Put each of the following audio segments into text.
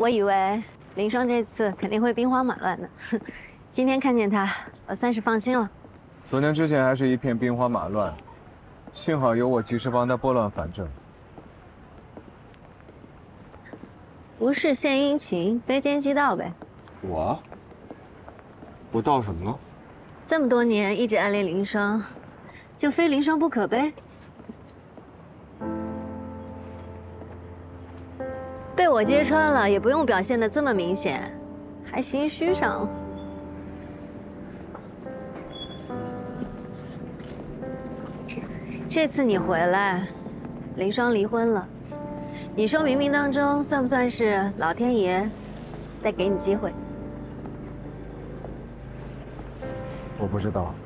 我以为林霜这次肯定会兵荒马乱的，今天看见他，我算是放心了。 昨天之前还是一片兵荒马乱，幸好有我及时帮他拨乱反正。 无事献殷勤，非奸即盗呗。 我盗什么了？ 这么多年一直暗恋林霜，就非林霜不可呗？被我揭穿了，也不用表现得这么明显，还心虚上了。这次你回来，林霜离婚了，你说冥冥当中算不算是老天爷在给你机会？ 我不知道。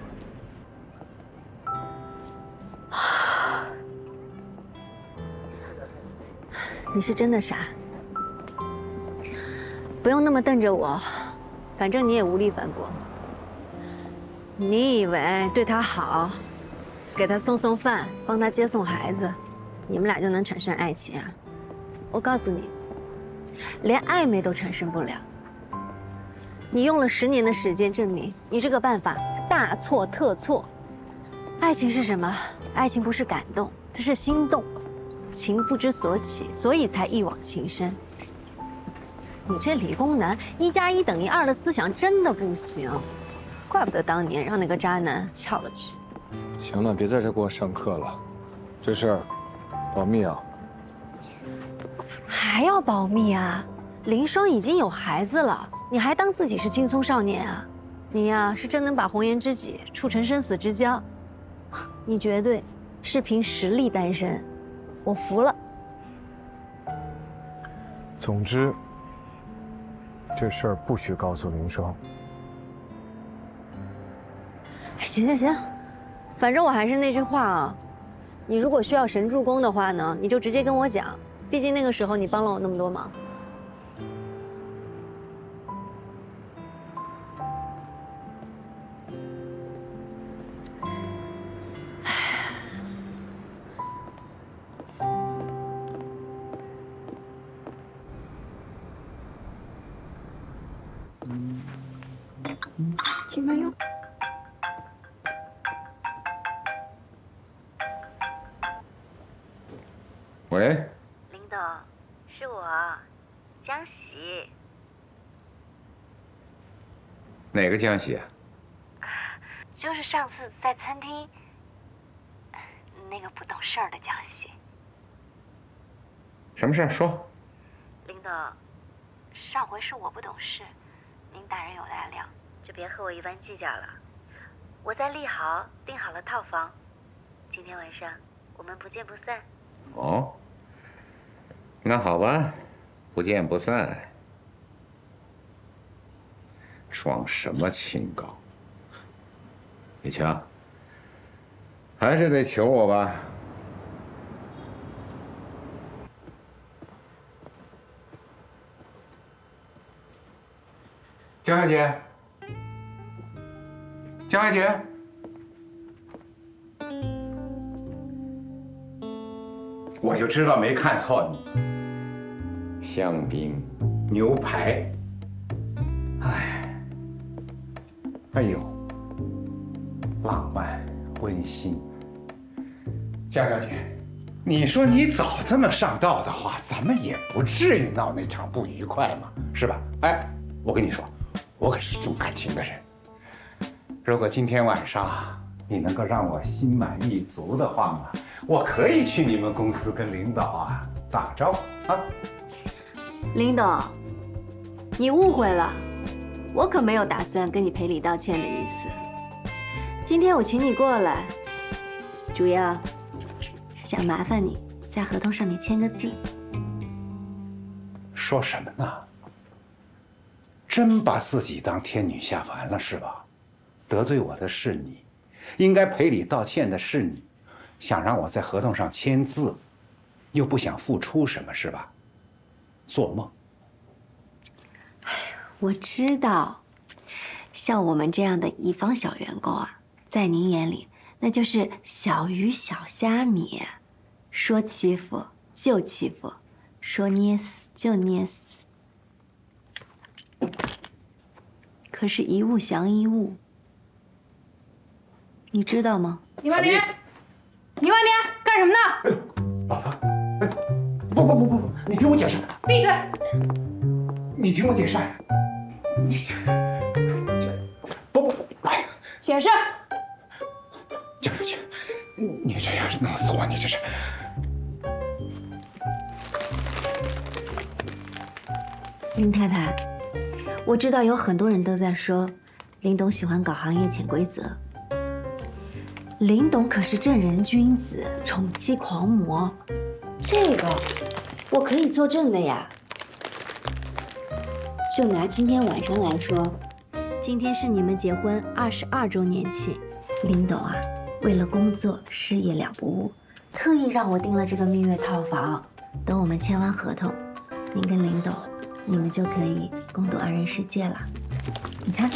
你是真的傻，不用那么瞪着我，反正你也无力反驳。你以为对他好，给他送送饭，帮他接送孩子，你们俩就能产生爱情啊？我告诉你，连暧昧都产生不了。你用了10年的时间证明你这个办法大错特错。爱情是什么？爱情不是感动，它是心动。情不知所起，所以才一往情深。你这理工男1+1等于2的思想真的不行，怪不得当年让那个渣男撬了去。 行了，别在这给我上课了，这事儿保密啊。 还要保密啊？林霜已经有孩子了，你还当自己是青葱少年啊？你呀，是真能把红颜知己处成生死之交，你绝对是凭实力单身。我服了。 总之，这事儿不许告诉林霜。 行行行，反正我还是那句话啊，你如果需要神助攻的话呢，你就直接跟我讲，毕竟那个时候你帮了我那么多忙。 请慢用。 喂， 林董，是我，江喜。 哪个江喜啊？ 就是上次在餐厅那个不懂事儿的江喜。 什么事儿？说。 林董，上回是我不懂事，您大人有大量，就别和我一般计较了。我在利豪订好了套房，今天晚上我们不见不散。 哦，那好吧，不见不散。装什么清高？李强，还是得求我吧。江小姐，江小姐。我就知道没看错你。香槟、牛排，哎呦，浪漫温馨。江小姐，你说你早这么上道的话，咱们也不至于闹那场不愉快嘛，是吧？哎，我跟你说，我可是重感情的人。如果今天晚上你能够让我心满意足的话嘛，我可以去你们公司跟领导打个招呼啊。 林董，你误会了，我可没有打算跟你赔礼道歉的意思。今天我请你过来，主要是想麻烦你在合同上面签个字。 说什么呢？真把自己当天女下凡了是吧？得罪我的是你，应该赔礼道歉的是你，想让我在合同上签字，又不想付出什么是吧？做梦！ 我知道，像我们这样的乙方小员工在您眼里那就是小鱼小虾米，说欺负就欺负， 说捏死就捏死。可是，一物降一物，你知道吗？ 李万年，李万年，干什么呢？ 老婆，不，你听我解释。 闭嘴！ 你听我解释。不，哎呀， 解释。 江小姐，你这样弄死我，你这是。 林太太，我知道有很多人都在说林董喜欢搞行业潜规则。林董可是正人君子，宠妻狂魔，这个我可以作证的呀。就拿今天晚上来说，今天是你们结婚22周年庆，林董啊，为了工作事业两不误，特意让我订了这个蜜月套房。等我们签完合同，您跟林董，你们就可以共度二人世界了。你看，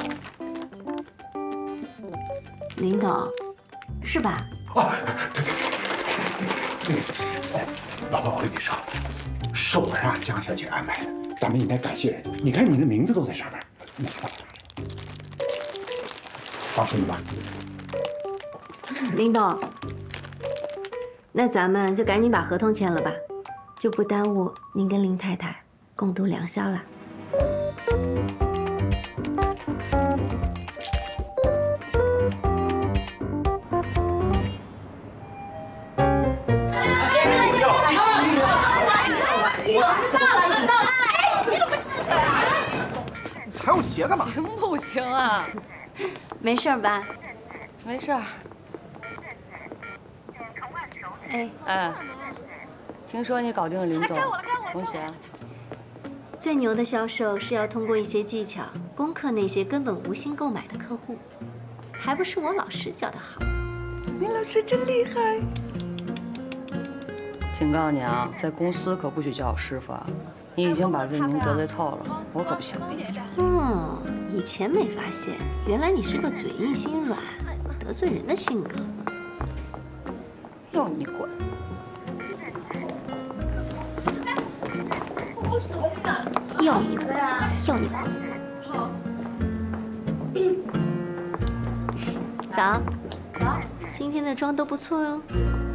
林董，是吧？ 啊，对，老婆，我跟你说，是我让江小姐安排的，咱们应该感谢人家。你看你的名字都在上面，你看，放心吧。 林董，那咱们就赶紧把合同签了吧，就不耽误您跟林太太共度良宵了。 踩我鞋干嘛？ 行不行啊？ 没事吧？ 没事儿。哎，听说你搞定了林董，恭喜啊！ 最牛的销售是要通过一些技巧攻克那些根本无心购买的客户，还不是我老师教的好。 林老师真厉害！警告你啊，在公司可不许叫我师傅啊！你已经把魏明得罪透了，我可不想被你。 以前没发现，原来你是个嘴硬心软、得罪人的性格。 要你管！ 要你管！要你管！早，今天的妆都不错哟。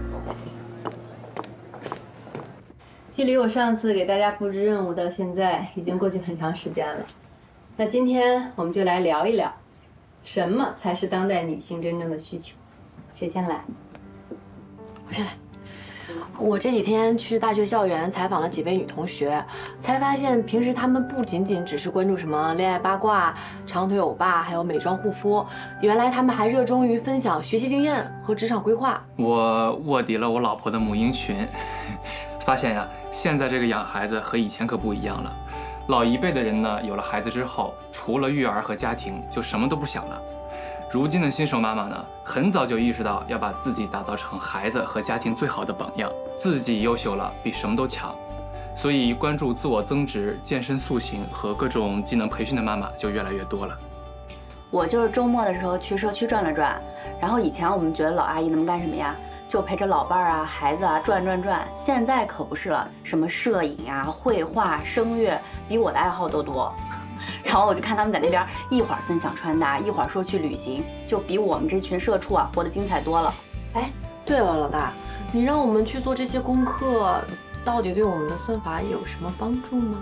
距离我上次给大家布置任务到现在已经过去很长时间了，那今天我们就来聊一聊，什么才是当代女性真正的需求？谁先来？ 我先来。我这几天去大学校园采访了几位女同学，才发现平时她们不仅仅只是关注什么恋爱八卦、长腿欧巴，还有美妆护肤，原来她们还热衷于分享学习经验和职场规划。 我卧底了我老婆的母婴群，发现呀，现在这个养孩子和以前可不一样了。老一辈的人呢，有了孩子之后，除了育儿和家庭，就什么都不想了。如今的新手妈妈呢，很早就意识到要把自己打造成孩子和家庭最好的榜样，自己优秀了比什么都强，所以关注自我增值、健身塑形和各种技能培训的妈妈就越来越多了。 我就是周末的时候去社区转了转，然后以前我们觉得老阿姨能干什么呀？就陪着老伴儿啊、孩子啊转，现在可不是了，什么摄影啊、绘画、声乐，比我的爱好都多。然后我就看他们在那边一会儿分享穿搭，一会儿说去旅行，就比我们这群社畜啊活得精彩多了。 哎，对了，老大，你让我们去做这些功课，到底对我们的算法有什么帮助吗？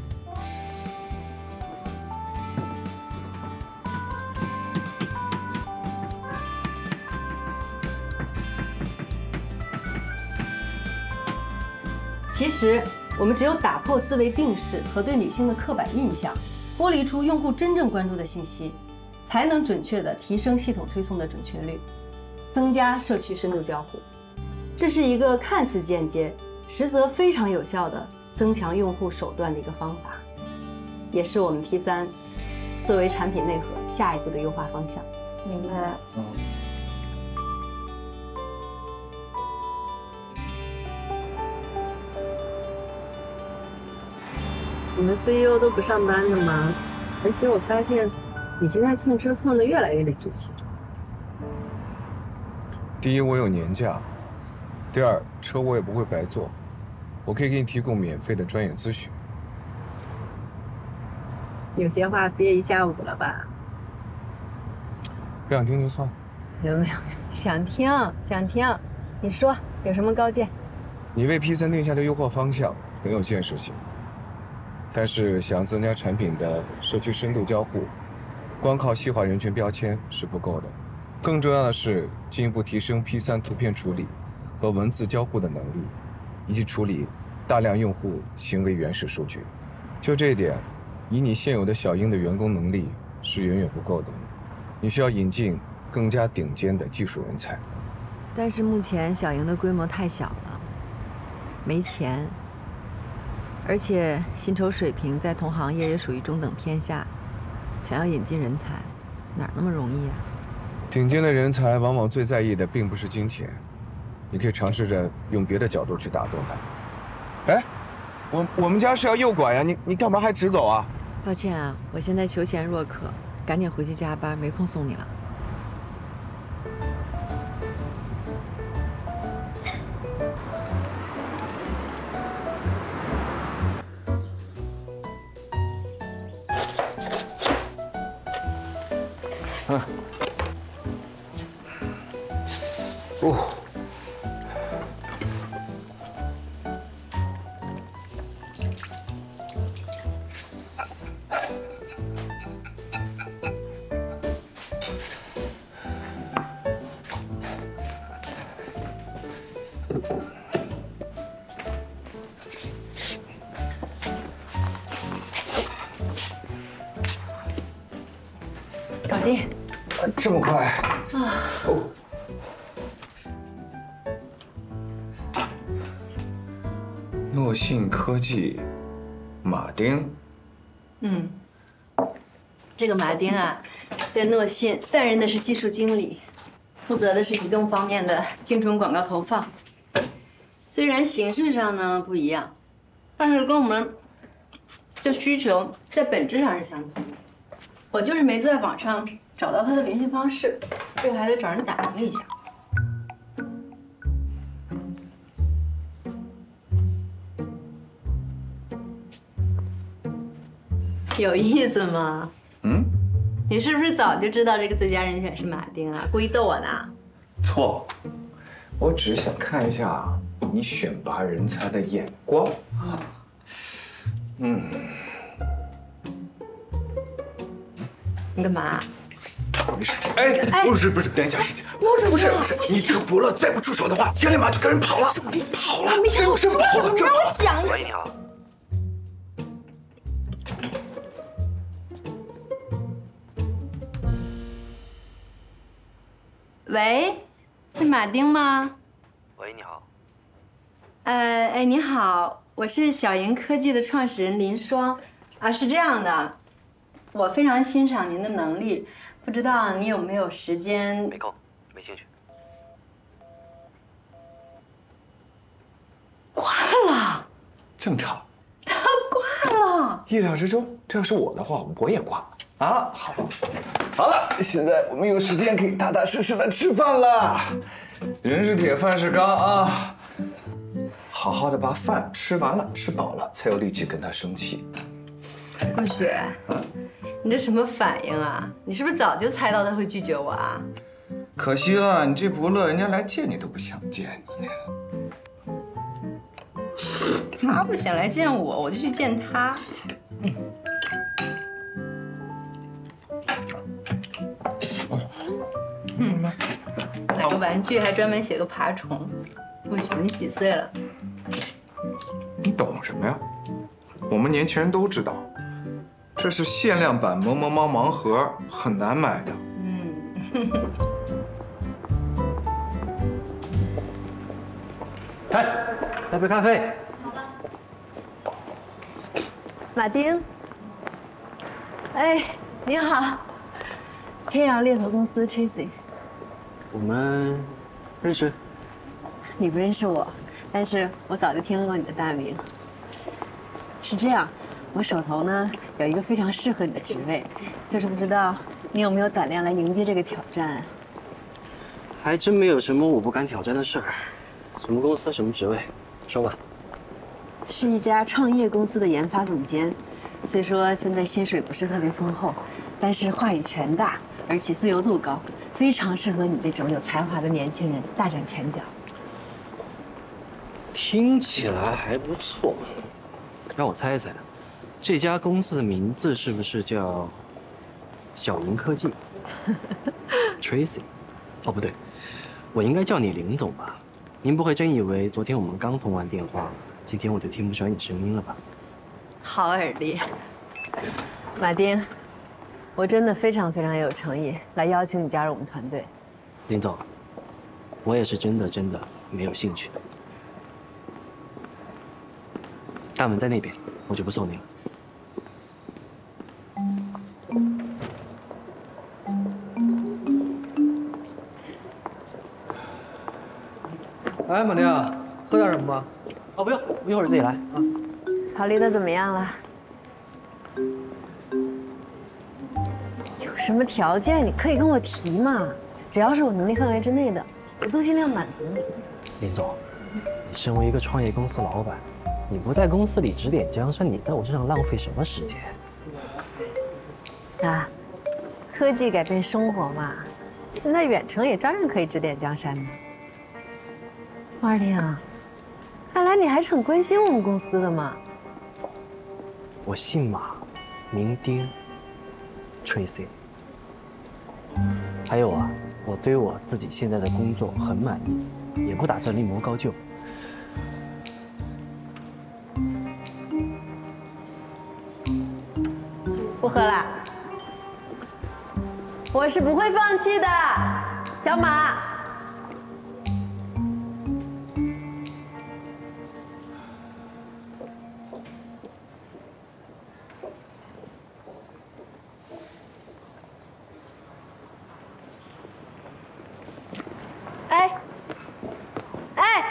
其实，我们只有打破思维定式和对女性的刻板印象，剥离出用户真正关注的信息，才能准确地提升系统推送的准确率，增加社区深度交互。这是一个看似间接，实则非常有效的增强用户手段的一个方法，也是我们 P3作为产品内核下一步的优化方向。 明白。 你们 CEO 都不上班的吗？而且我发现你现在蹭车蹭得越来越理直气壮。 第一，我有年假；第二，车我也不会白坐。 我可以给你提供免费的专业咨询。 有些话憋一下午了吧？ 不想听就算了。 没有，想听，你说有什么高见？ 你为 P3定下的优化方向很有建设性，但是想增加产品的社区深度交互，光靠细化人群标签是不够的。更重要的是进一步提升 P3图片处理和文字交互的能力，以及处理大量用户行为原始数据。就这一点，以你现有的小鹰的员工能力是远远不够的，你需要引进更加顶尖的技术人才。 但是目前小鹰的规模太小了，没钱，而且薪酬水平在同行业也属于中等偏下，想要引进人才，哪那么容易啊？ 顶尖的人才往往最在意的并不是金钱，你可以尝试着用别的角度去打动他。哎，我们家是要诱拐呀，你干嘛还直走啊？ 抱歉啊，我现在求贤若渴，赶紧回去加班，没空送你了。 哦。 搞定。 这么快啊！ 哦。诺信科技，马丁。 这个马丁啊，在诺信担任的是技术经理，负责的是移动方面的精准广告投放。虽然形式上呢不一样，但是跟我们的需求在本质上是相同的。我就是没在网上找到他的联系方式，这个还得找人打听一下。有意思吗？你是不是早就知道这个最佳人选是马丁啊？故意逗我呢？ 错，我只是想看一下你选拔人才的眼光。 你干嘛？ 没事。哎，不是，等一下，不是，你这个伯乐再不出手的话，天立马就跟人跑了，真跑了。 让我想一想。 喂，你好。 喂，是马丁吗？ 喂，你好。 你好，我是小鹰科技的创始人林双。啊，是这样的，我非常欣赏您的能力，不知道你有没有时间？ 没空，没兴趣。 挂了。 正常。 他挂了。 意料之中，这要是我的话，我也挂了。啊，好了，现在我们有时间可以踏踏实实的吃饭了。人是铁，饭是钢啊！好好的把饭吃完了，吃饱了，才有力气跟他生气。 顾雪，你这什么反应啊？你是不是早就猜到他会拒绝我啊？ 可惜了，你这伯乐，人家来见你都不想见你。 他不想来见我，我就去见他。买个玩具还专门写个爬虫。顾雪，你几岁了？ 你懂什么呀？我们年轻人都知道，这是限量版萌萌猫盲盒，很难买的。 来杯咖啡。 好了。马丁，哎，你好，天阳猎头公司 Tracy。 我们认识？ 你不认识我，但是我早就听过你的大名。是这样，我手头呢有一个非常适合你的职位，就是不知道你有没有胆量来迎接这个挑战。 还真没有什么我不敢挑战的事儿。什么公司，什么职位，说吧。 是一家创业公司的研发总监。虽说现在薪水不是特别丰厚，但是话语权大，而且自由度高，非常适合你这种有才华的年轻人大展拳脚。 听起来还不错。让我猜一猜，这家公司的名字是不是叫小银科技？Tracy？ 哦，不对，我应该叫你林总吧？您不会真以为昨天我们刚通完电话，今天我就听不出来你声音了吧？ 好耳力，马丁，我真的非常有诚意来邀请你加入我们团队。 林总，我也是真的没有兴趣。大门在那边，我就不送您了。 哎，马丁，喝点什么吗？ 哦，不用，我一会儿自己来啊。 考虑的怎么样了？有什么条件你可以跟我提嘛，只要是我能力范围之内的，我都尽量满足你。 林总，你身为一个创业公司老板，你不在公司里指点江山，你在我身上浪费什么时间？ 啊，科技改变生活嘛，现在远程也照样可以指点江山呢。马丁啊，看来你还是很关心我们公司的嘛。 我姓马，名丁 ，Tracy。还有啊，我对我自己现在的工作很满意，也不打算另谋高就。 不喝了，我是不会放弃的，小马。哎，哎。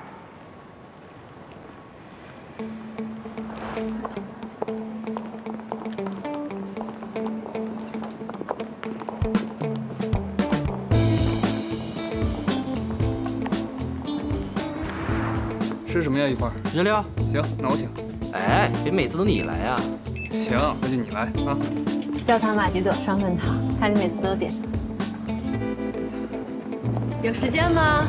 吃什么呀？一会儿日料。 行，那我请。 哎，别每次都你来啊。 行，那就你来啊。 焦糖玛奇朵双份糖，看你每次都点。有时间吗？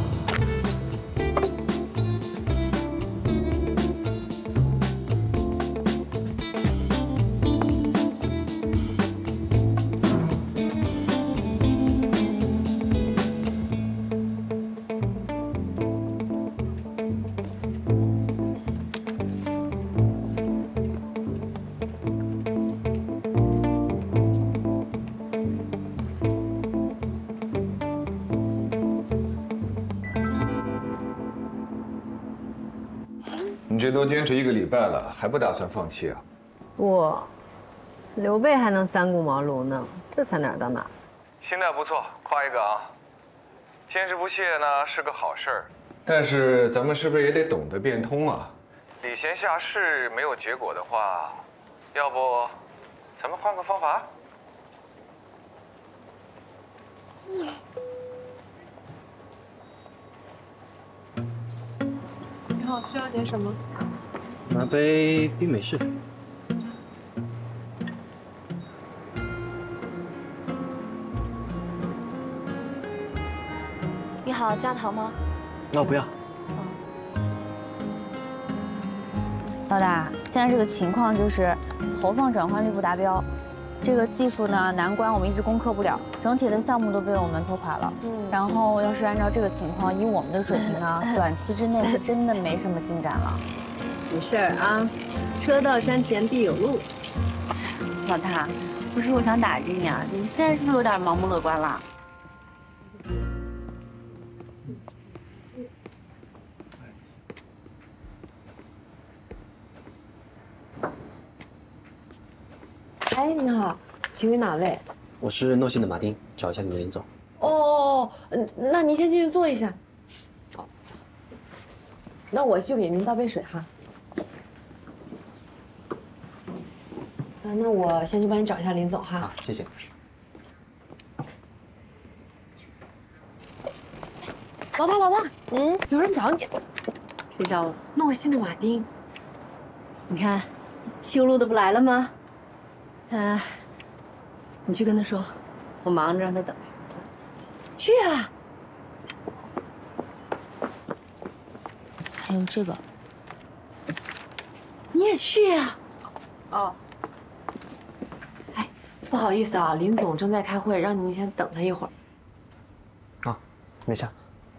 你这都坚持1个礼拜了，还不打算放弃啊？ 我，刘备还能三顾茅庐呢，这才哪儿到哪儿？ 心态不错，夸一个啊！坚持不懈呢是个好事儿，但是咱们是不是也得懂得变通啊？礼贤下士没有结果的话，要不咱们换个方法？ 你好，需要点什么？ 拿杯冰美式。 你好，加糖吗？ 那我不要。 老大，现在这个情况就是投放转换率不达标，这个技术呢难关我们一直攻克不了，整体的项目都被我们拖垮了。然后要是按照这个情况，以我们的水平呢，短期之内是真的没什么进展了。 没事儿啊，车到山前必有路。 老大，不是我想打击你啊，你现在是不是有点盲目乐观了？ 哎，你好，请问哪位？ 我是诺信的马丁，找一下你们林总。 哦，那您先进去坐一下。好，那我去给您倒杯水哈。那我先去帮你找一下林总哈。 好，谢谢。 老大，有人找你。 谁找我？ 诺心的马丁。 你看，修路的不来了吗？你去跟他说，我忙着让他等。去啊！ 还有这个， 你也去啊？ 哦。哎，不好意思啊，林总正在开会，让您先等他一会儿。 啊，没事。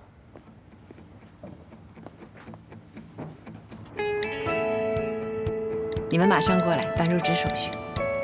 你们马上过来办入职手续。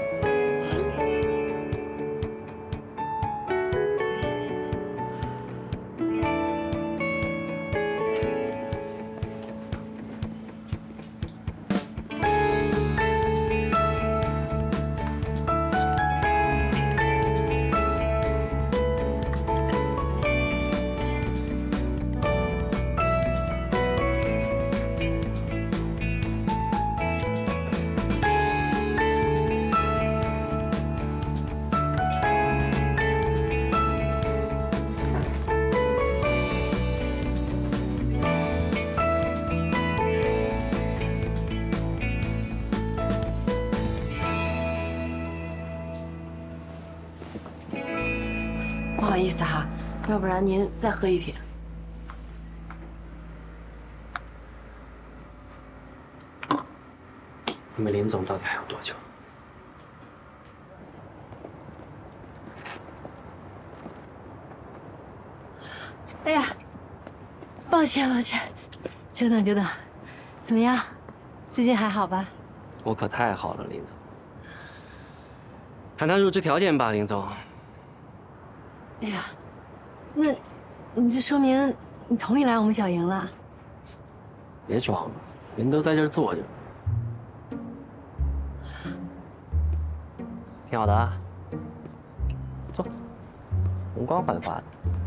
不好意思哈，要不然您再喝一瓶。 你们林总到底还有多久？ 哎呀，抱歉，久等。怎么样？最近还好吧？ 我可太好了，林总。谈谈入职条件吧，林总。 哎呀，那，你这说明你同意来我们小营了？ 别装了，人都在这儿坐着。挺好的啊，坐，容光焕发的。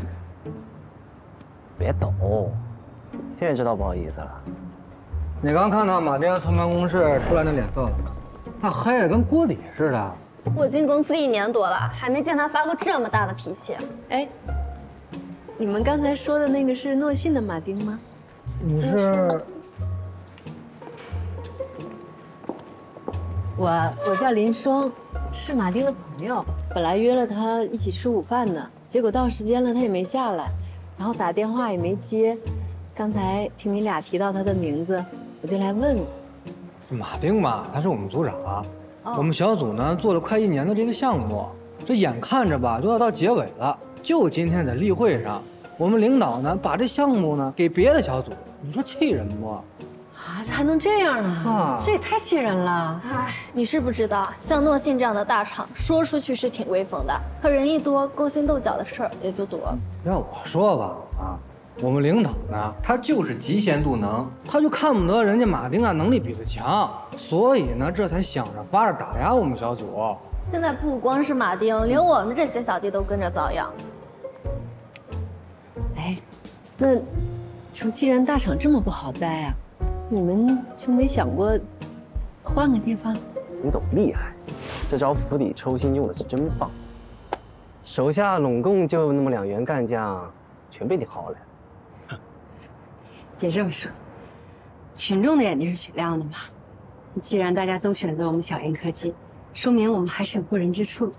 别抖，现在知道不好意思了。 你刚看到马丁从办公室出来那脸色了吗？那黑的跟锅底似的。 我进公司1年多了，还没见他发过这么大的脾气。 哎，你们刚才说的那个是诺信的马丁吗？ 你是？ 我叫林双，是马丁的朋友。本来约了他一起吃午饭的，结果到时间了他也没下来，然后打电话也没接。刚才听你俩提到他的名字，我就来问你。 马丁嘛，他是我们组长。我们小组呢做了快1年的这个项目，这眼看着吧都要到结尾了。就今天在例会上，我们领导呢把这项目呢给别的小组，你说气人不？ 啊，这还能这样啊？这也太气人了！ 哎，你是不知道，像诺信这样的大厂，说出去是挺威风的，可人一多，勾心斗角的事儿也就多。 要我说吧，我们领导呢，他就是极限度能，他就看不得人家马丁啊能力比他强，所以呢，这才想着法儿打压我们小组。 现在不光是马丁，连我们这些小弟都跟着遭殃。 哎，那说既然大厂这么不好待啊，你们就没想过换个地方？ 林总厉害，这招釜底抽薪用的是真棒。手下拢共就那么2员干将，全被你薅来。 别这么说，群众的眼睛是雪亮的嘛。既然大家都选择我们小鹰科技，说明我们还是有过人之处。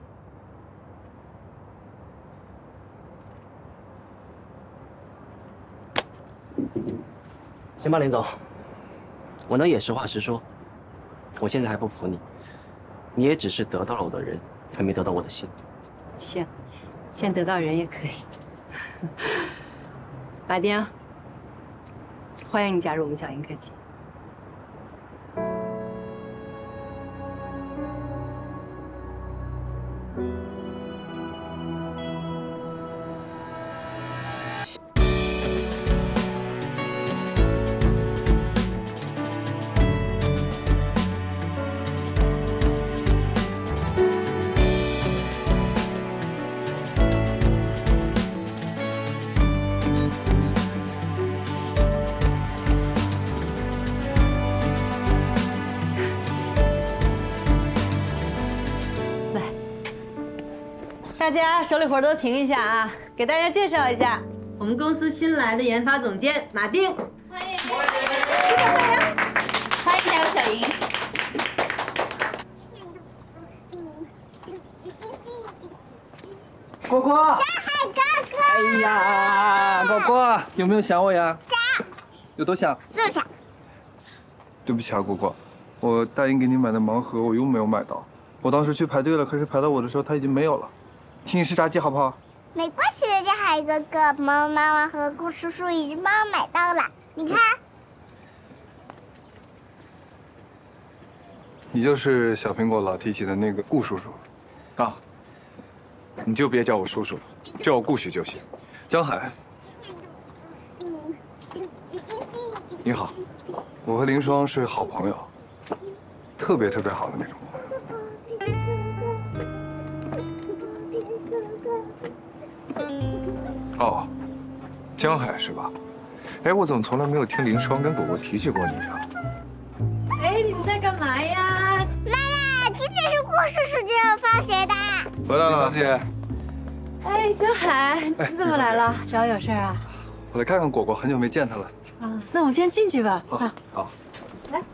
行吧，林总，我呢也实话实说，我现在还不服你，你也只是得到了我的人，还没得到我的心。 行，先得到人也可以。马丁，欢迎你加入我们小鹰科技。大家手里活都停一下啊！给大家介绍一下，我们公司新来的研发总监马丁。 欢迎。 欢迎加入小营。 果果，江海哥哥，哎呀，果果，有没有想我呀？ 想。 有多想？ 这么想。 对不起啊，果果，我答应给你买的盲盒我又没有买到。我当时去排队了，可是排到我的时候它已经没有了。请你吃炸鸡好不好？ 没关系的，江海哥哥，妈妈和顾叔叔已经帮我买到了。你看。 你就是小苹果老提起的那个顾叔叔， 啊。你就别叫我叔叔了，叫我顾许就行。 江海， 你好， 我和林双是好朋友，特别好的那种朋友。哦，江海是吧？哎，我怎么从来没有听林双跟果果提起过你啊？ 哎，你们在干嘛呀？ 妈妈，今天是顾叔叔就要放学的。 回来了，姐。 哎，江海，你怎么来了？找我有事啊？ 我来看看果果，很久没见她了。 啊，那我们先进去吧。 好。 来。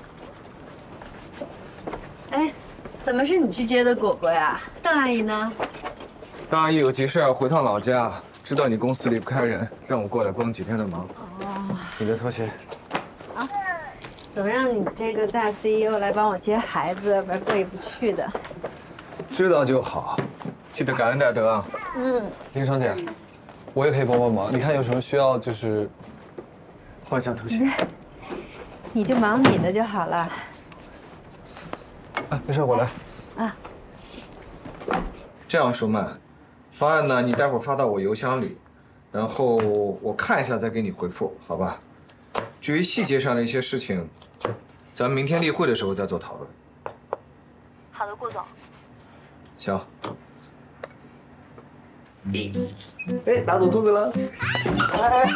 哎，怎么是你去接的果果呀？邓阿姨呢？ 邓阿姨有急事要回趟老家，知道你公司离不开人，让我过来帮几天的忙。 哦。 你的拖鞋。 啊。怎么让你这个大 CEO 来帮我接孩子，不然过意不去的。 知道就好，记得感恩戴德啊。 林双姐，我也可以帮忙。你看有什么需要就是换一下拖鞋。 你就忙你的就好了。 啊，没事，我来。 啊。 这样，舒曼，方案呢，你待会儿发到我邮箱里，然后我看一下再给你回复，好吧？至于细节上的一些事情，咱们明天例会的时候再做讨论。 好的，顾总。 行。 哎，拿走兔子了。 哎，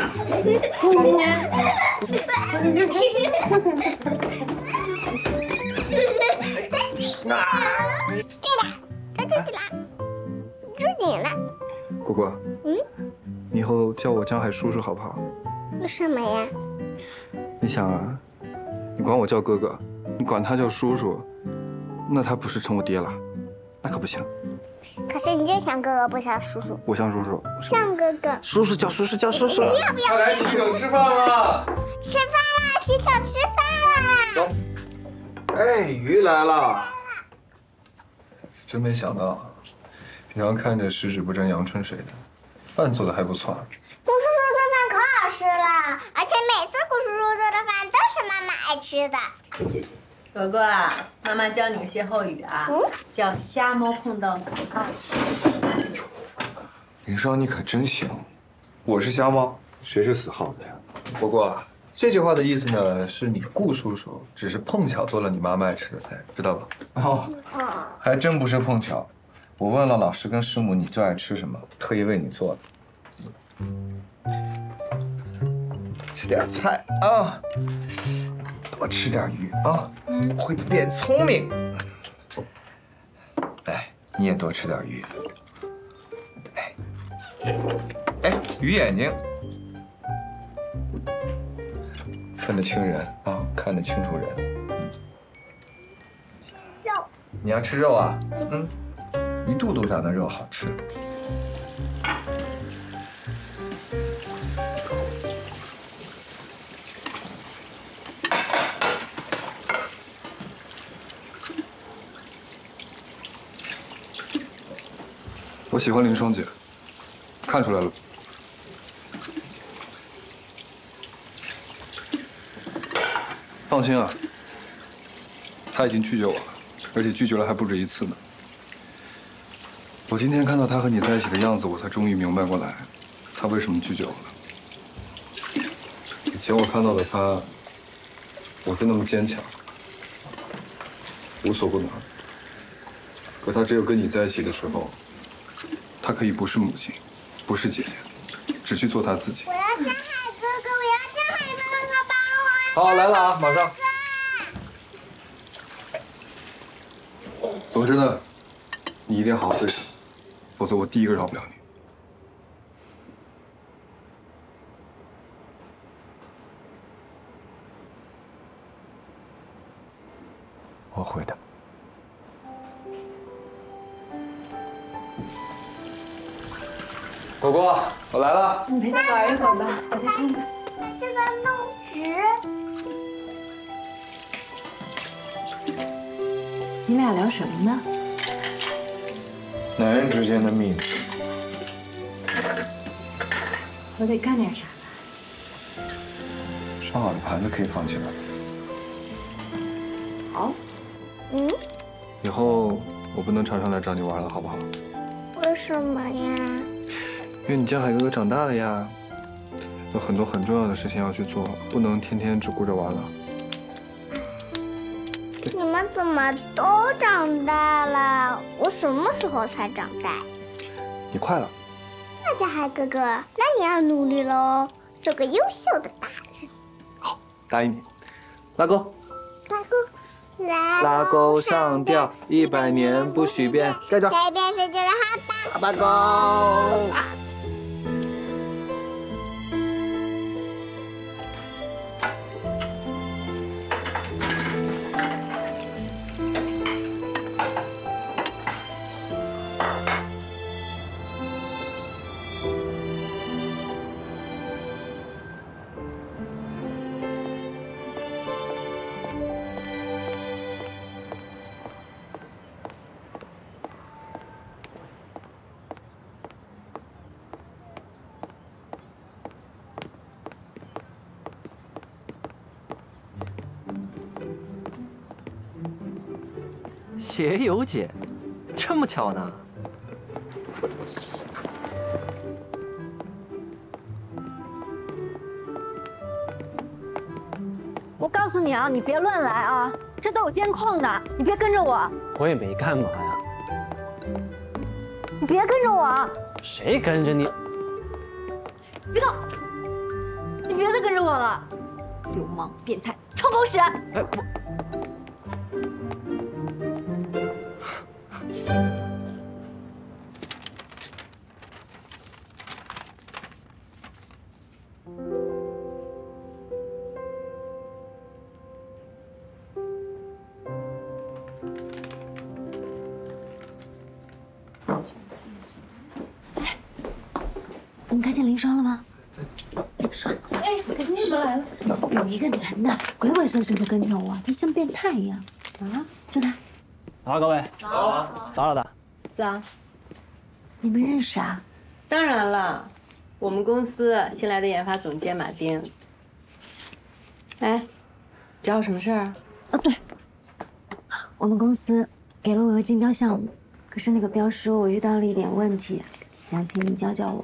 就是你了。 果果。你以后叫我江海叔叔好不好？ 为什么呀？ 你想啊，你管我叫哥哥，你管他叫叔叔，那他不是成我爹了，那可不行。 可是你就像哥哥，不像叔叔。 我像叔叔。 像哥哥。 叔叔叫叔叔叫叔叔。 不要不要！ 快来洗手吃饭了。 吃饭了，洗手吃饭了。 走。哎，鱼来了。 真没想到，平常看着十指不沾阳春水的，饭做的还不错。 顾叔叔做饭可好吃了，而且每次顾叔叔做的饭都是妈妈爱吃的。 果果，妈妈教你个歇后语啊，叫瞎猫碰到死耗子。 林双，你可真行。我是瞎猫，谁是死耗子呀？ 果果，这句话的意思呢，是你顾叔叔只是碰巧做了你妈妈爱吃的菜，知道吧？ 哦，还真不是碰巧。我问了老师跟师母你最爱吃什么，特意为你做的。吃点菜啊，多吃点鱼啊，会变聪明。来，你也多吃点鱼。哎，鱼眼睛，分得清人啊，看得清楚人。 肉， 你要吃肉啊？鱼肚肚上的肉好吃。 我喜欢林双姐，看出来了。放心啊，她已经拒绝我了，而且拒绝了还不止一次呢。我今天看到她和你在一起的样子，我才终于明白过来，她为什么拒绝我了。以前我看到的她，我是那么坚强，无所不能。可她只有跟你在一起的时候，她可以不是母亲，不是姐姐，只去做她自己。 我要江海哥哥，我要江海哥哥帮我。 好，来了啊，马上。 总之呢，你一定好好对她，否则我第一个饶不了你。 我会的。 果果，我来了。 你陪他玩一会儿吧，我再看看。 这个弄直。 你俩聊什么呢？ 男人之间的秘密。 我得干点啥。 烧好的盘子可以放起来。 好。 嗯？ 以后我不能常常来找你玩了，好不好？ 为什么呀？ 因为你江海哥哥长大了呀，有很多很重要的事情要去做，不能天天只顾着玩了。 你们怎么都长大了？我什么时候才长大？ 你快了。 那江海哥哥，那你要努力喽，做个优秀的大人。 好，答应你。拉钩。 拉钩。 拉钩上吊，100年不许变。盖着。 改变世界的哈巴。 哈巴狗。 学友姐，这么巧呢？ 我告诉你啊，你别乱来啊，这都有监控的，你别跟着我。 我也没干嘛呀。 你别跟着我。 谁跟着你？ 别动！你别再跟着我了，流氓、变态、臭狗屎！ 哎，我。 你们看见林双了吗？双，哎，跟你说，有一个男的鬼鬼祟祟的跟着我，他像变态一样。啊，就他。 好，各位。好。打扰的。 早。 你们认识啊？ 当然了，我们公司新来的研发总监马丁。哎，找我什么事儿啊？ 对，我们公司给了我个竞标项目，可是那个标书我遇到了一点问题，想请你教教我。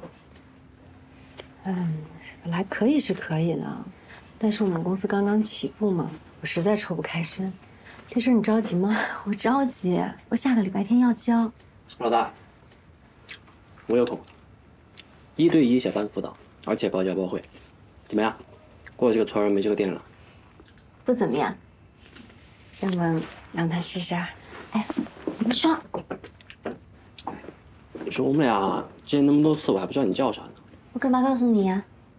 本来可以是可以的，但是我们公司刚刚起步嘛，我实在抽不开身。这事你着急吗？ 我着急，我下个礼拜天要交。 老大，我有空，1对1小班辅导，而且包教包会，怎么样？过这个村没这个店了。 不怎么样。 要不让他试试？ 哎，你说。 你说我们俩见那么多次，我还不知道你叫啥呢。 我干嘛告诉你呀？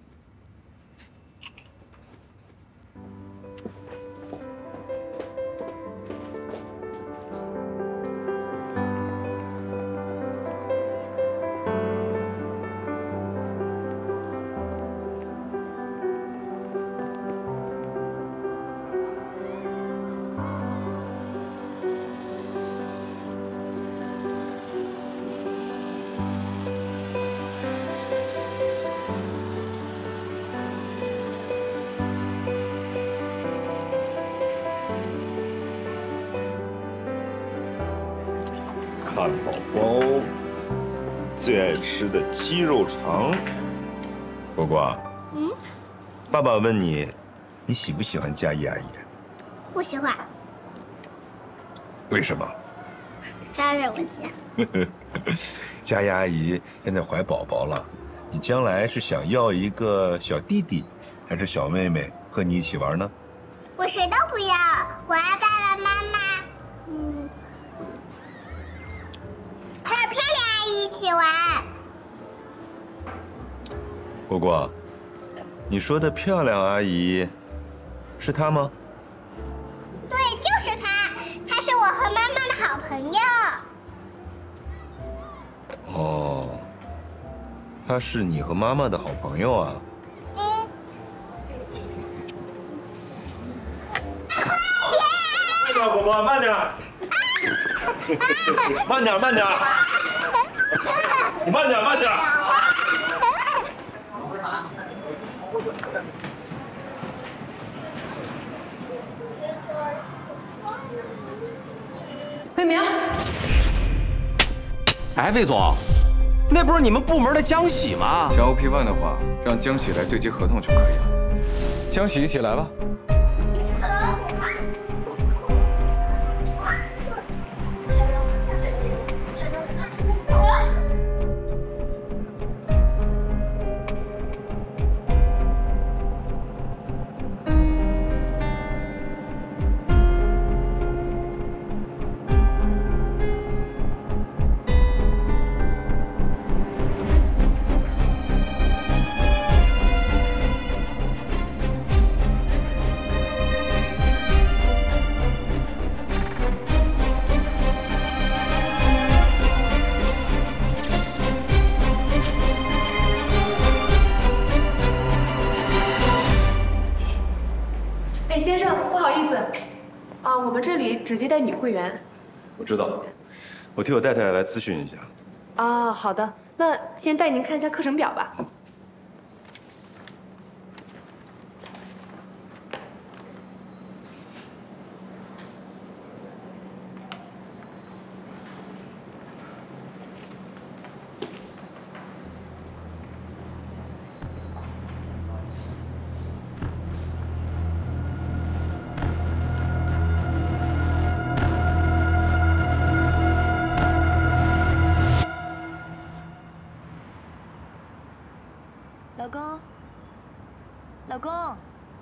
汉堡包，最爱吃的鸡肉肠。果果，爸爸问你，你喜不喜欢佳怡阿姨？ 不喜欢。 为什么？ 当然我喜。 佳怡阿姨现在怀宝宝了，你将来是想要一个小弟弟，还是小妹妹和你一起玩呢？ 我谁都不要，我要爸爸妈妈。还有漂亮阿姨一起玩。 果果，你说的漂亮阿姨，是她吗？ 对，就是她，她朋友。 哦，他是你和妈妈的好朋友啊。慢点，果果，慢点。慢点，慢点。你慢点，慢点。 魏明， 哎，魏总，那不是你们部门的江喜吗？ 想 OP1 的话，让江喜来对接合同就可以了。江喜，一起来吧。 先生，不好意思，啊，我们这里只接待女会员。 我知道，我替我太太来咨询一下。 啊，好的，那先带您看一下课程表吧。 老公，老公，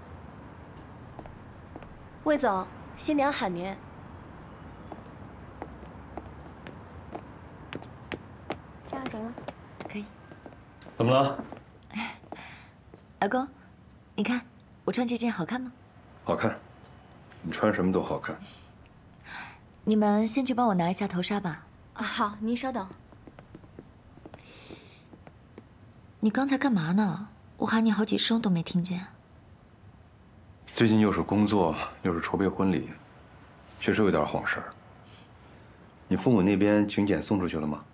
魏总，新娘喊您。这样行吗？可以。 怎么了？ 老公，你看我穿这件好看吗？ 好看，你穿什么都好看。 你们先去帮我拿一下头纱吧。啊，好，您稍等。你刚才干嘛呢？我喊你好几声都没听见。 最近又是工作，又是筹备婚礼，确实有点晃神儿。你父母那边请柬送出去了吗？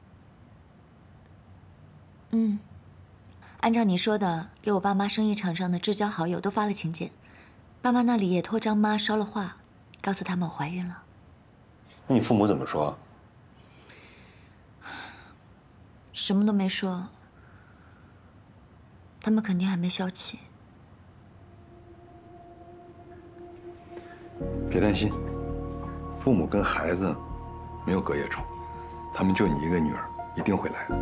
嗯，按照你说的，给我爸妈生意场上的至交好友都发了请柬，爸妈那里也托张妈捎了话，告诉他们我怀孕了。 那你父母怎么说？ 什么都没说。他们肯定还没消气。 别担心，父母跟孩子没有隔夜仇，他们就你一个女儿，一定会来的。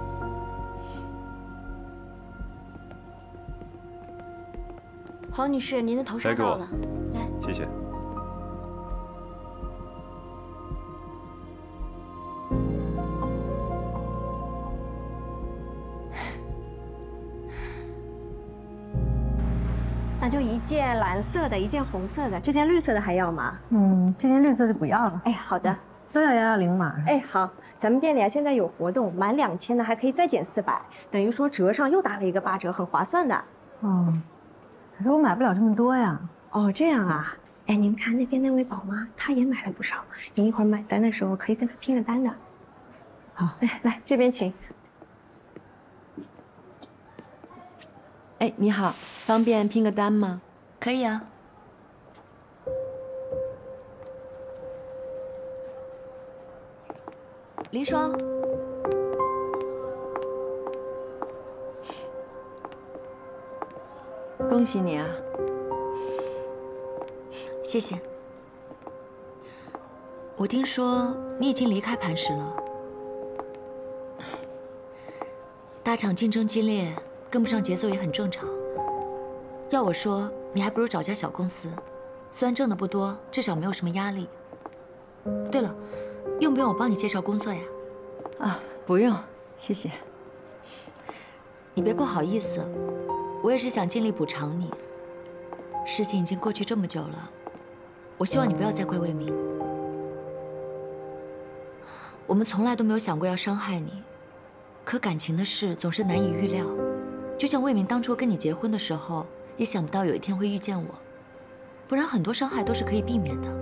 黄女士，您的头纱到了，来， 谢谢。 那就一件蓝色的，一件红色的，这件绿色的还要吗？ 这件绿色就不要了。 哎，好的， 都要110码。 哎，好，咱们店里啊现在有活动，满2000的还可以再减400，等于说折上又打了一个8折，很划算的。 哦，可是我买不了这么多呀。 哦，这样啊。哎，您看那边那位宝妈，她也买了不少，您一会儿买单的时候可以跟她拼个单的。 好， 哎，来这边请。 哎，你好，方便拼个单吗？ 可以啊。林双， 恭喜你啊！ 谢谢。我听说你已经离开磐石了，大厂竞争激烈。跟不上节奏也很正常。要我说，你还不如找家小公司，虽然挣的不多，至少没有什么压力。对了，用不用我帮你介绍工作呀？ 啊，不用，谢谢。 你别不好意思，我也是想尽力补偿你。事情已经过去这么久了，我希望你不要再怪魏明。 我们从来都没有想过要伤害你，可感情的事总是难以预料。就像魏明当初跟你结婚的时候，也想不到有一天会遇见我，不然很多伤害都是可以避免的。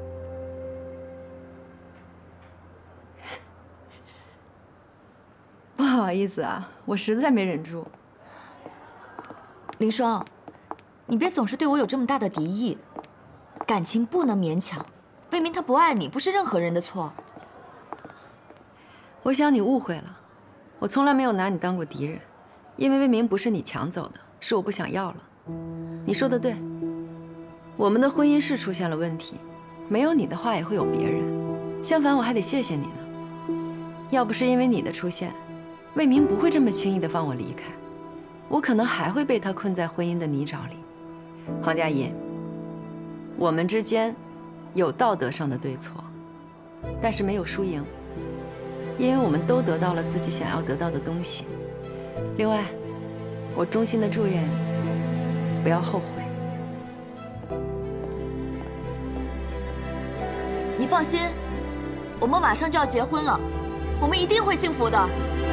不好意思啊，我实在没忍住。 林双，你别总是对我有这么大的敌意，感情不能勉强。魏明他不爱你，不是任何人的错。 我想你误会了，我从来没有拿你当过敌人，因为魏明不是你抢走的，是我不想要了。你说的对，我们的婚姻是出现了问题，没有你的话也会有别人。相反，我还得谢谢你呢。要不是因为你的出现，魏明不会这么轻易的放我离开，我可能还会被他困在婚姻的泥沼里。黄佳怡，我们之间有道德上的对错，但是没有输赢，因为我们都得到了自己想要得到的东西。另外，我衷心的祝愿你不要后悔。 你放心，我们马上就要结婚了，我们一定会幸福的。